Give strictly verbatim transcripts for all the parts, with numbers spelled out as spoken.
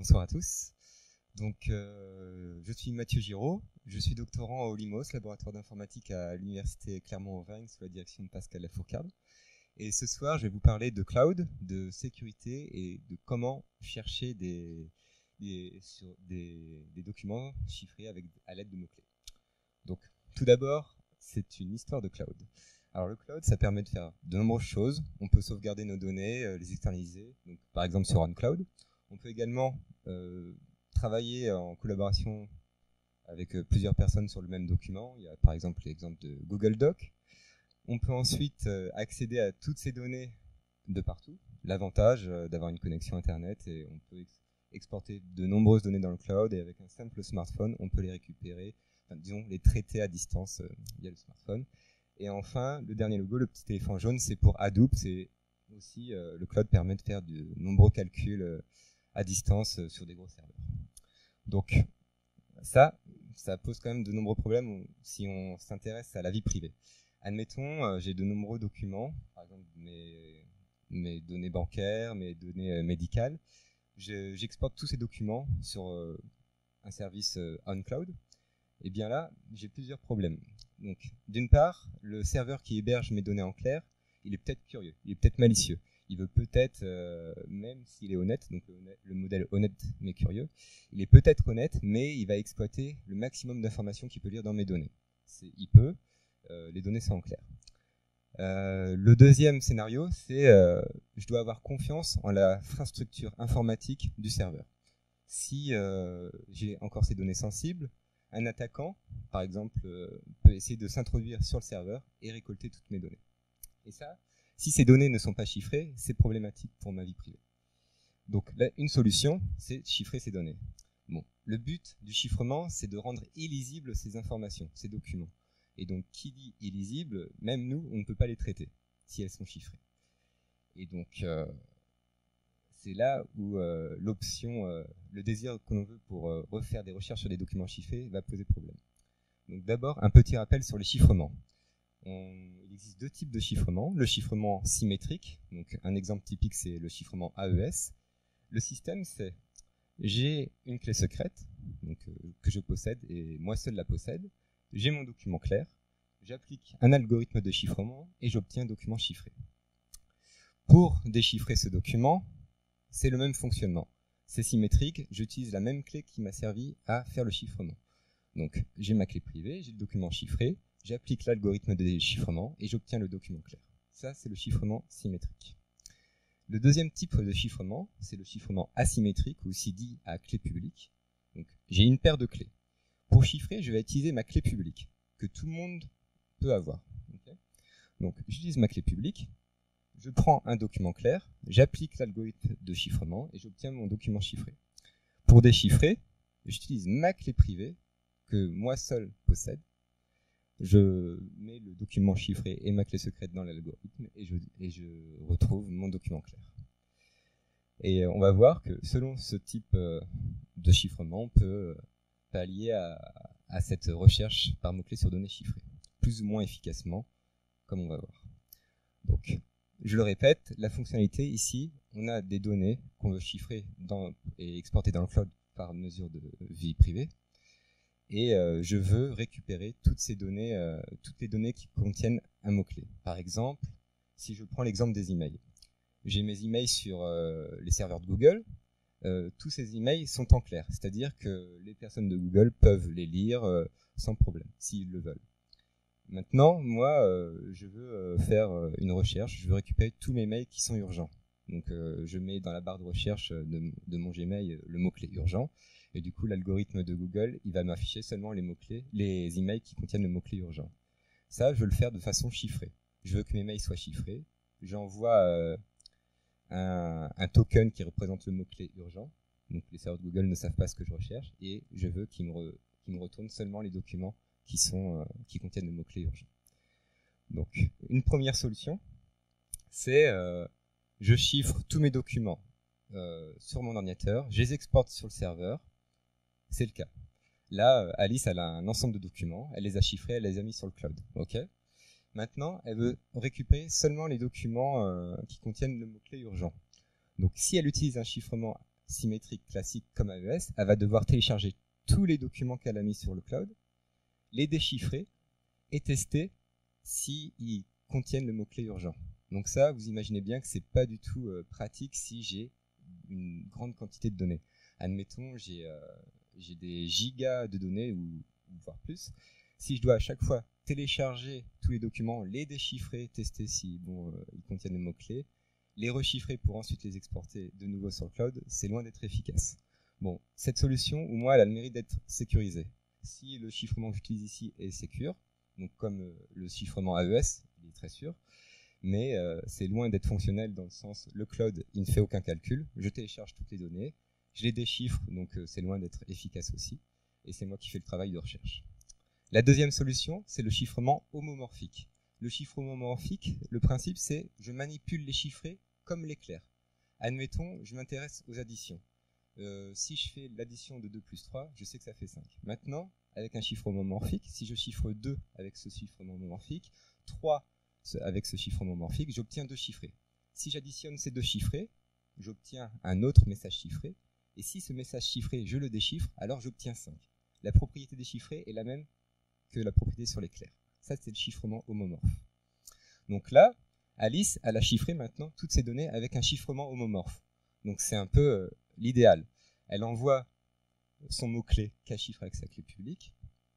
bonsoir à tous. Donc, euh, je suis Mathieu Giraud, je suis doctorant au LIMOS, laboratoire d'informatique à l'université Clermont-Auvergne sous la direction de Pascal Lafourcade. Et ce soir, je vais vous parler de cloud, de sécurité et de comment chercher des, des, sur des, des documents chiffrés avec, à l'aide de mots-clés. Donc, tout d'abord, c'est une histoire de cloud. Alors le cloud, ça permet de faire de nombreuses choses. On peut sauvegarder nos données, euh, les externaliser, donc, par exemple sur OnCloud. On peut également euh, travailler en collaboration avec euh, plusieurs personnes sur le même document. Il y a par exemple l'exemple de Google Doc. On peut ensuite euh, accéder à toutes ces données de partout. L'avantage euh, d'avoir une connexion Internet, et on peut ex exporter de nombreuses données dans le cloud, et avec un simple smartphone, on peut les récupérer, enfin, disons les traiter à distance euh, via le smartphone. Et enfin, le dernier logo, le petit éléphant jaune, c'est pour Hadoop. C'est aussi, euh, le cloud permet de faire de nombreux calculs euh, à distance euh, sur des gros serveurs. Donc, ça, ça pose quand même de nombreux problèmes si on s'intéresse à la vie privée. Admettons, euh, j'ai de nombreux documents, par exemple mes, mes données bancaires, mes données euh, médicales. J'exporte tous ces documents sur euh, un service euh, OnCloud. Et bien là, j'ai plusieurs problèmes. Donc, d'une part, le serveur qui héberge mes données en clair, il est peut-être curieux, il est peut-être malicieux. Il veut peut-être, euh, même s'il est honnête, donc le, le modèle honnête mais curieux, il est peut-être honnête, mais il va exploiter le maximum d'informations qu'il peut lire dans mes données. Il peut, euh, les données sont en clair. Euh, le deuxième scénario, c'est euh, je dois avoir confiance en l'infrastructure informatique du serveur. Si euh, j'ai encore ces données sensibles, un attaquant, par exemple, euh, peut essayer de s'introduire sur le serveur et récolter toutes mes données. Et ça, si ces données ne sont pas chiffrées, c'est problématique pour ma vie privée. Donc là, une solution, c'est chiffrer ces données. Bon, le but du chiffrement, c'est de rendre illisibles ces informations, ces documents. Et donc, qui dit illisible, même nous, on ne peut pas les traiter si elles sont chiffrées. Et donc, euh, c'est là où euh, l'option, euh, le désir que l'on veut pour euh, refaire des recherches sur des documents chiffrés va poser problème. Donc d'abord, un petit rappel sur les chiffrements. On, il existe deux types de chiffrement. Le chiffrement symétrique, donc un exemple typique, c'est le chiffrement A E S. Le système, c'est j'ai une clé secrète donc, euh, que je possède et moi seul la possède. J'ai mon document clair. J'applique un algorithme de chiffrement et j'obtiens un document chiffré. Pour déchiffrer ce document, c'est le même fonctionnement. C'est symétrique, j'utilise la même clé qui m'a servi à faire le chiffrement. Donc j'ai ma clé privée, j'ai le document chiffré, j'applique l'algorithme de déchiffrement et j'obtiens le document clair. Ça, c'est le chiffrement symétrique. Le deuxième type de chiffrement, c'est le chiffrement asymétrique, ou aussi dit à clé publique. Donc j'ai une paire de clés. Pour chiffrer, je vais utiliser ma clé publique, que tout le monde peut avoir. Okay. Donc j'utilise ma clé publique. Je prends un document clair, j'applique l'algorithme de chiffrement et j'obtiens mon document chiffré. Pour déchiffrer, j'utilise ma clé privée que moi seul possède. Je mets le document chiffré et ma clé secrète dans l'algorithme et je, et je retrouve mon document clair. Et on va voir que selon ce type de chiffrement, on peut pallier à, à cette recherche par mots-clés sur données chiffrées, plus ou moins efficacement, comme on va voir. Donc, je le répète, la fonctionnalité ici, on a des données qu'on veut chiffrer dans, et exporter dans le cloud par mesure de vie privée. Et euh, je veux récupérer toutes ces données, euh, toutes les données qui contiennent un mot-clé. Par exemple, si je prends l'exemple des emails. J'ai mes emails sur euh, les serveurs de Google. Euh, tous ces emails sont en clair, c'est-à-dire que les personnes de Google peuvent les lire euh, sans problème, s'ils le veulent. Maintenant, moi, euh, je veux euh, faire euh, une recherche, je veux récupérer tous mes mails qui sont urgents. Donc, euh, je mets dans la barre de recherche de, de mon Gmail euh, le mot-clé urgent, et du coup, l'algorithme de Google, il va m'afficher seulement les mots-clés, les emails qui contiennent le mot-clé urgent. Ça, je veux le faire de façon chiffrée. Je veux que mes mails soient chiffrés. J'envoie euh, un, un token qui représente le mot-clé urgent. Donc, les serveurs de Google ne savent pas ce que je recherche, et je veux qu'ils me, re, qu'ils me retournent seulement les documents qui sont euh, qui contiennent le mot-clé urgent. Donc, une première solution, c'est euh, je chiffre tous mes documents euh, sur mon ordinateur, je les exporte sur le serveur. C'est le cas. Là, Alice, elle a un ensemble de documents, elle les a chiffrés, elle les a mis sur le cloud. Ok. Maintenant, elle veut récupérer seulement les documents euh, qui contiennent le mot-clé urgent. Donc, si elle utilise un chiffrement symétrique classique comme A E S, elle va devoir télécharger tous les documents qu'elle a mis sur le cloud, les déchiffrer et tester s'ils contiennent le mot-clé urgent. Donc ça, vous imaginez bien que c'est pas du tout euh, pratique si j'ai une grande quantité de données. Admettons, j'ai euh, j'ai des gigas de données, ou, ou voire plus. Si je dois à chaque fois télécharger tous les documents, les déchiffrer, tester si bon, euh, ils contiennent le mot-clé, les rechiffrer pour ensuite les exporter de nouveau sur le cloud, c'est loin d'être efficace. Bon, cette solution, au moins, elle a le mérite d'être sécurisée. Si le chiffrement que j'utilise ici est sécure, donc comme euh, le chiffrement A E S, il est très sûr, mais euh, c'est loin d'être fonctionnel dans le sens, le cloud, il ne fait aucun calcul, je télécharge toutes les données, je les déchiffre, donc euh, c'est loin d'être efficace aussi, et c'est moi qui fais le travail de recherche. La deuxième solution, c'est le chiffrement homomorphique. Le chiffrement homomorphique, le principe, c'est je manipule les chiffrés comme l'éclair. Admettons, je m'intéresse aux additions. Euh, si je fais l'addition de deux plus trois, je sais que ça fait cinq. Maintenant, avec un chiffrement homomorphique, si je chiffre deux avec ce chiffrement homomorphique, trois avec ce chiffrement homomorphique, j'obtiens deux chiffrés. Si j'additionne ces deux chiffrés, j'obtiens un autre message chiffré, et si ce message chiffré, je le déchiffre, alors j'obtiens cinq. La propriété des chiffrés est la même que la propriété sur l'éclair. Ça, c'est le chiffrement homomorphe. Donc là, Alice, elle a chiffré maintenant toutes ces données avec un chiffrement homomorphe. Donc c'est un peu euh, l'idéal. Elle envoie son mot-clé qu'elle chiffre avec sa clé publique.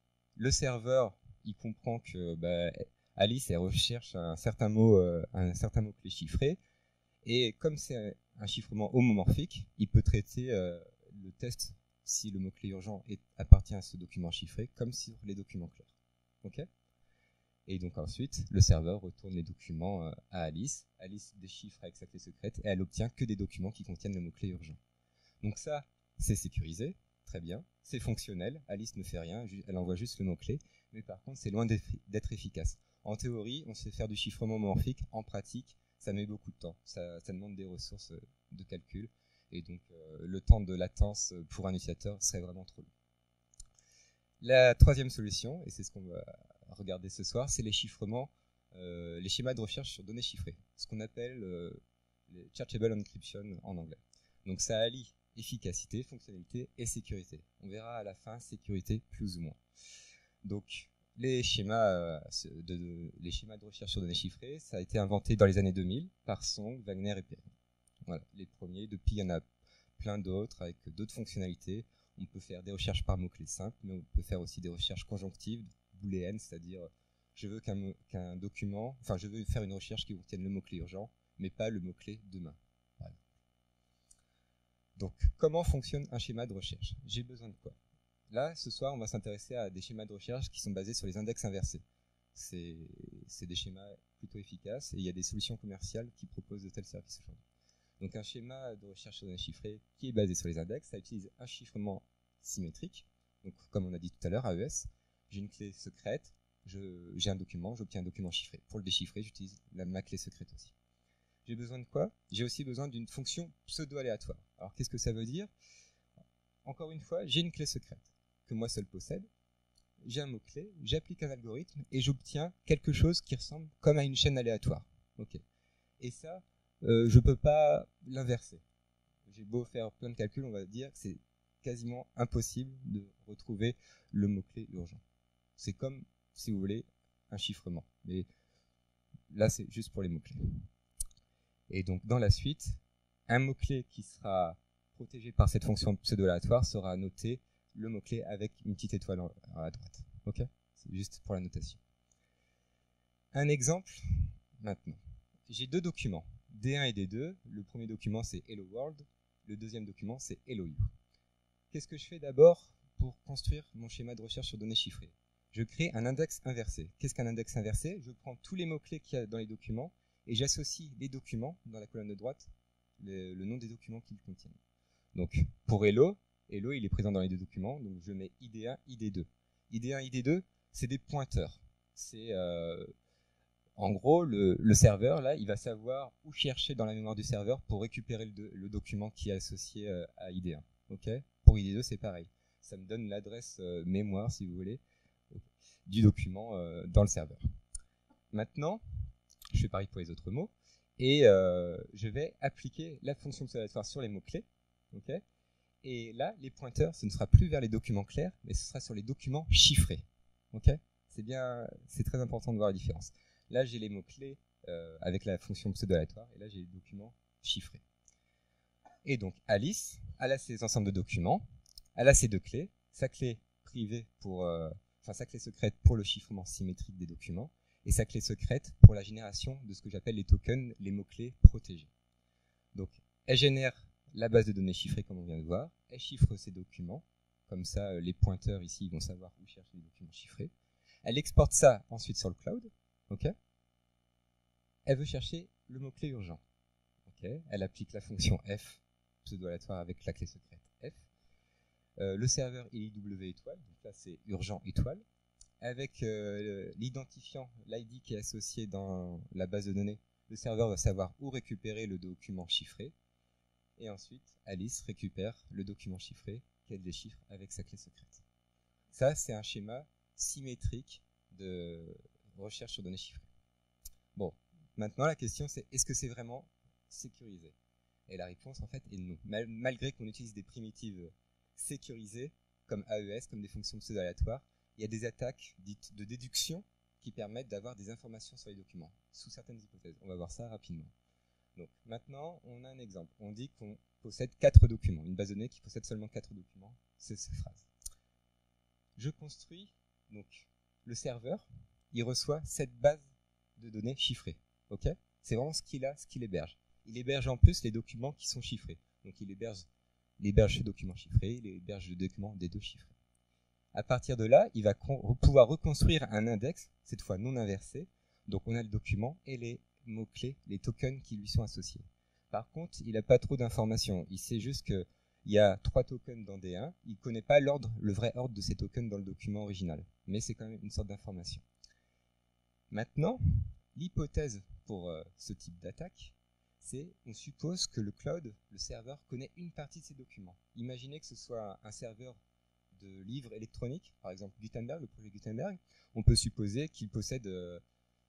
Le serveur, il comprend que bah, Alice, elle recherche un certain mot, euh, un certain mot-clé chiffré. Et comme c'est un chiffrement homomorphique, il peut traiter euh, le test si le mot-clé urgent est, appartient à ce document chiffré, comme sur les documents clairs. Okay ? Et donc ensuite, le serveur retourne les documents euh, à Alice. Alice déchiffre avec sa clé secrète et elle obtient que des documents qui contiennent le mot-clé urgent. Donc ça, c'est sécurisé, très bien. C'est fonctionnel, Alice ne fait rien, elle envoie juste le mot-clé. Mais par contre, c'est loin d'être efficace. En théorie, on sait faire du chiffrement homomorphique. En pratique, ça met beaucoup de temps. Ça, ça demande des ressources de calcul. Et donc, euh, le temps de latence pour un utilisateur serait vraiment trop long. La troisième solution, et c'est ce qu'on va regarder ce soir, c'est les chiffrements, euh, les schémas de recherche sur données chiffrées. Ce qu'on appelle euh, les Searchable Encryption en anglais. Donc ça allie efficacité, fonctionnalité et sécurité. On verra à la fin sécurité plus ou moins. Donc les schémas, euh, de, de, les schémas de recherche sur données chiffrées, ça a été inventé dans les années deux mille par Song, Wagner et Perrin. Voilà, les premiers. Depuis, il y en a plein d'autres avec d'autres fonctionnalités. On peut faire des recherches par mots-clés simples, mais on peut faire aussi des recherches conjonctives, booléennes, c'est-à-dire je veux qu'un qu'un document, enfin je veux faire une recherche qui contienne le mot-clé urgent, mais pas le mot-clé demain. Voilà. Donc, comment fonctionne un schéma de recherche? J'ai besoin de quoi? Là, ce soir, on va s'intéresser à des schémas de recherche qui sont basés sur les index inversés. C'est des schémas plutôt efficaces et il y a des solutions commerciales qui proposent de tels services aujourd'hui. Donc un schéma de recherche sur données chiffrées qui est basé sur les index, ça utilise un chiffrement symétrique. Donc comme on a dit tout à l'heure, A E S, j'ai une clé secrète, j'ai un document, j'obtiens un document chiffré. Pour le déchiffrer, j'utilise ma clé secrète aussi. J'ai besoin de quoi? J'ai aussi besoin d'une fonction pseudo-aléatoire. Alors qu'est-ce que ça veut dire? Encore une fois, j'ai une clé secrète que moi seul possède. J'ai un mot-clé, j'applique un algorithme et j'obtiens quelque chose qui ressemble comme à une chaîne aléatoire. Okay. Et ça, euh, je ne peux pas l'inverser. J'ai beau faire plein de calculs, on va dire que c'est quasiment impossible de retrouver le mot-clé urgent. C'est comme, si vous voulez, un chiffrement. Mais là, c'est juste pour les mots-clés. Et donc, dans la suite, un mot-clé qui sera protégé par cette fonction pseudo-aléatoire sera noté le mot-clé avec une petite étoile à droite. Ok ? C'est juste pour la notation. Un exemple, maintenant. J'ai deux documents, D un et D deux. Le premier document, c'est Hello World. Le deuxième document, c'est Hello You. Qu'est-ce que je fais d'abord pour construire mon schéma de recherche sur données chiffrées? Je crée un index inversé. Qu'est-ce qu'un index inversé? Je prends tous les mots-clés qu'il y a dans les documents et j'associe les documents, dans la colonne de droite, le, le nom des documents qu'ils contiennent. Donc, pour Hello, Hello, il est présent dans les deux documents, donc je mets I D un, I D deux. I D un, I D deux, c'est des pointeurs. C'est, euh, en gros, le, le serveur, là, il va savoir où chercher dans la mémoire du serveur pour récupérer le, le document qui est associé euh, à I D un. Okay? Pour I D deux, c'est pareil. Ça me donne l'adresse euh, mémoire, si vous voulez, du document euh, dans le serveur. Maintenant, je fais pareil pour les autres mots, et euh, je vais appliquer la fonction pseudo-aléatoire sur les mots-clés. Okay, et là, les pointeurs, ce ne sera plus vers les documents clairs, mais ce sera sur les documents chiffrés. Okay, c'est bien, c'est très important de voir la différence. Là, j'ai les mots-clés euh, avec la fonction pseudo-aléatoire, et là, j'ai les documents chiffrés. Et donc, Alice, elle a ses ensembles de documents, elle a ses deux clés, sa clé privée pour, euh, enfin sa clé secrète pour le chiffrement symétrique des documents, et sa clé secrète pour la génération de ce que j'appelle les tokens, les mots-clés protégés. Donc, elle génère la base de données chiffrée, comme on vient de voir, elle chiffre ses documents, comme ça, les pointeurs ici, ils vont savoir où chercher les documents chiffrés. Elle exporte ça ensuite sur le cloud, ok. Elle veut chercher le mot-clé urgent, ok. Elle applique la fonction F, pseudo-aléatoire avec la clé secrète F. Euh, le serveur I W étoile, donc là c'est urgent étoile, avec euh, l'identifiant, l'I D qui est associé dans la base de données, le serveur va savoir où récupérer le document chiffré, et ensuite Alice récupère le document chiffré qu'elle déchiffre avec sa clé secrète. Ça, c'est un schéma symétrique de recherche sur données chiffrées. Bon, maintenant la question c'est, est-ce que c'est vraiment sécurisé? Et la réponse en fait est non. Mal, malgré qu'on utilise des primitives sécurisées, comme A E S, comme des fonctions pseudo-aléatoires, il y a des attaques dites de déduction qui permettent d'avoir des informations sur les documents, sous certaines hypothèses. On va voir ça rapidement. Donc maintenant, on a un exemple. On dit qu'on possède quatre documents. Une base de données qui possède seulement quatre documents, c'est cette phrase. Je construis donc le serveur, il reçoit cette base de données chiffrée. Okay, c'est vraiment ce qu'il a, ce qu'il héberge. Il héberge en plus les documents qui sont chiffrés. Donc il héberge, il héberge ce document chiffré, il héberge le document des deux chiffrés. À partir de là, il va pouvoir reconstruire un index, cette fois non inversé. Donc on a le document et les mots-clés, les tokens qui lui sont associés. Par contre, il n'a pas trop d'informations. Il sait juste qu'il y a trois tokens dans D un. Il ne connaît pas l'ordre, le vrai ordre de ces tokens dans le document original. Mais c'est quand même une sorte d'information. Maintenant, l'hypothèse pour euh, ce type d'attaque, c'est on suppose que le cloud, le serveur, connaît une partie de ces documents. Imaginez que ce soit un serveur de livres électroniques, par exemple Gutenberg, le projet Gutenberg. On peut supposer qu'il possède euh,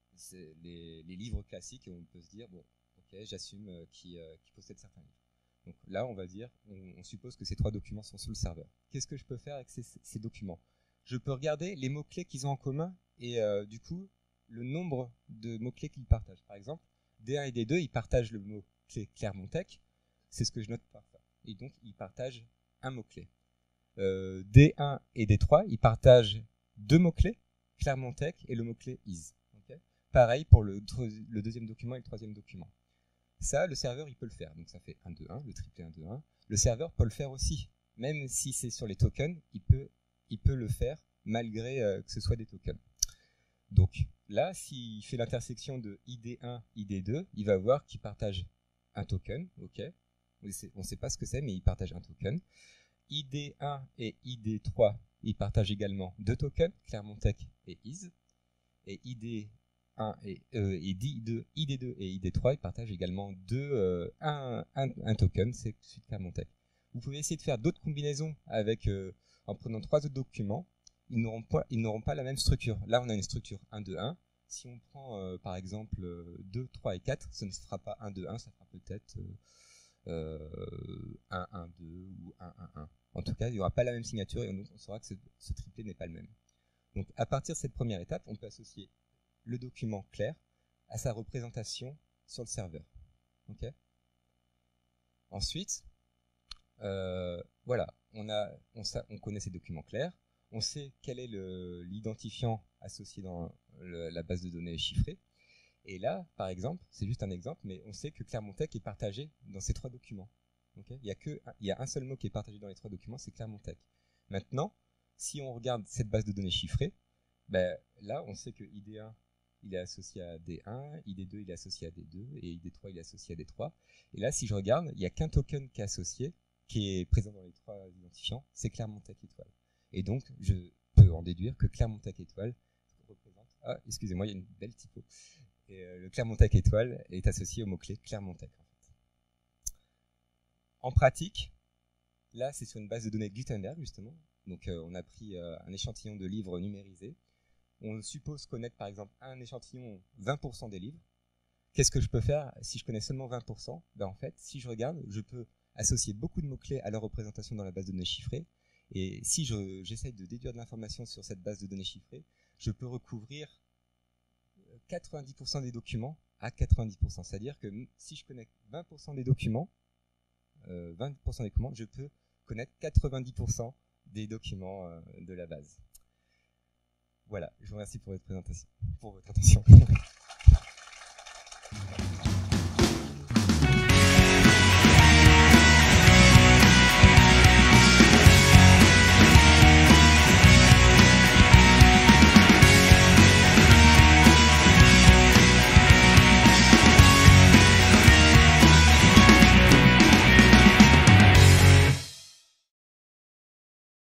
les, les livres classiques et on peut se dire, bon, ok, j'assume euh, qu'il euh, qu'il possède certains livres. Donc là, on va dire, on, on suppose que ces trois documents sont sur le serveur. Qu'est-ce que je peux faire avec ces, ces documents? Je peux regarder les mots-clés qu'ils ont en commun et euh, du coup, le nombre de mots-clés qu'ils partagent. Par exemple, D un et D deux, ils partagent le mot-clé Clermont-Tech. C'est ce que je note par ça. Et donc, ils partagent un mot-clé. Euh, D un et D trois, ils partagent deux mots-clés, Clermont-Tech et le mot-clé is. Okay, pareil pour le, le deuxième document et le troisième document. Ça, le serveur, il peut le faire. Donc ça fait un, deux, un, le triplé un, deux, un. Le serveur peut le faire aussi. Même si c'est sur les tokens, il peut, il peut le faire malgré euh, que ce soit des tokens. Donc là, s'il fait l'intersection de I D un, I D deux, il va voir qu'il partage un token. Ok, on ne sait pas ce que c'est, mais il partage un token. I D un et I D trois, ils partagent également deux tokens, Clermont-Tech et is. Et I D un et, euh, et I D deux, I D deux et I D trois, ils partagent également deux, euh, un, un, un token, c'est celui de Clermont-Tech. Vous pouvez essayer de faire d'autres combinaisons avec, euh, en prenant trois autres documents. Ils n'auront pas, ils n'auront pas la même structure. Là, on a une structure un, deux, un. Si on prend, euh, par exemple, euh, deux, trois et quatre, ce ne sera pas un, deux, un, ça fera peut-être euh, un, un, deux ou un, un, un. En tout cas, il n'y aura pas la même signature et donc on saura que ce, ce triplé n'est pas le même. Donc, à partir de cette première étape, on peut associer le document clair à sa représentation sur le serveur. Okay, ensuite, euh, voilà, on, a, on, on connaît ces documents clairs. On sait quel est l'identifiant associé dans le, la base de données chiffrée. Et là, par exemple, c'est juste un exemple, mais on sait que Clermont-Tech est partagé dans ces trois documents. Okay, il y a que, il y a un seul mot qui est partagé dans les trois documents, c'est Clermont-Tech. Maintenant, si on regarde cette base de données chiffrée, ben, là, on sait que I D un, il est associé à D un, I D deux, il est associé à D deux, et I D trois, il est associé à D trois. Et là, si je regarde, il n'y a qu'un token qui est associé, qui est présent dans les trois identifiants, c'est Clermont-Tech étoile. Et donc, je peux en déduire que Clermont-Tech étoile représente... Ah, excusez-moi, il y a une belle typo. Et euh, le Clermont-Tech étoile est associé au mot-clé Clermont-Tech. En fait. En pratique, là, c'est sur une base de données Gutenberg, justement. Donc, euh, on a pris euh, un échantillon de livres numérisés. On suppose connaître, par exemple, un échantillon vingt pour cent des livres. Qu'est-ce que je peux faire si je connais seulement vingt pour cent? Ben, en fait, si je regarde, je peux associer beaucoup de mots-clés à leur représentation dans la base de données chiffrée. Et si je, j'essaye de déduire de l'information sur cette base de données chiffrée, je peux recouvrir quatre-vingt-dix pour cent des documents à quatre-vingt-dix pour cent. C'est-à-dire que si je connais vingt pour cent des documents, euh, vingt pour cent des documents, je peux connaître quatre-vingt-dix pour cent des documents euh, de la base. Voilà, je vous remercie pour votre présentation, pour votre attention.